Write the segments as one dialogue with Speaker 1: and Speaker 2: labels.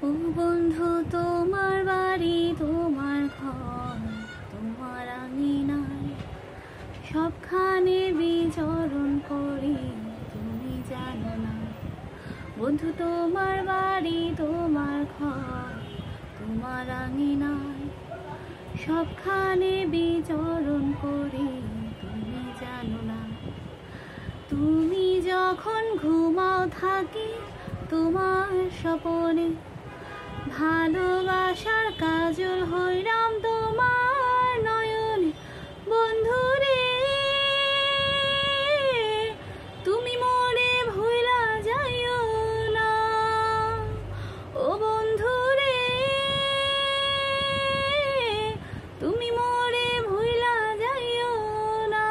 Speaker 1: ও বন্ধু, তোমার বাড়ি, তোমার ঘর, তোমার আঙিনায় সবখানে বিচরণ করি, তুমি জানো না। বন্ধু, তোমার বাড়ি, তোমার ঘর, তোমার আঙিনায় সবখানে বিচরণ করি, তুমি জানো না। তুমি যখন ঘুমাও থাকি তোমার স্বপনে, ভালোবাসার কাজল হইলাম তোমার নয়নে। বন্ধুরে, তুমি মোরে ভুলা যাইও না। ও বন্ধুরে, তুমি মোরে ভুলা যাইও না।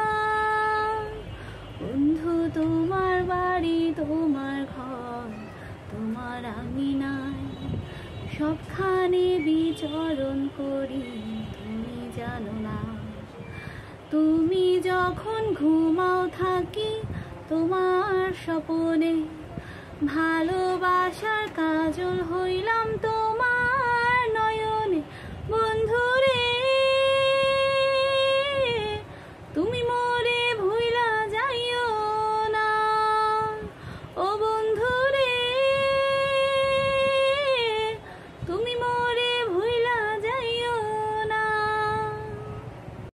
Speaker 1: বন্ধু, তোমার বাড়ি, তোমার ঘর, তোমার আঙিনায় সবখানে বিচরণ করি, তুমি জানো না। তুমি যখন ঘুমাও থাকি তোমার স্বপনে, ভালোবাসার কাজল হইলাম তোমার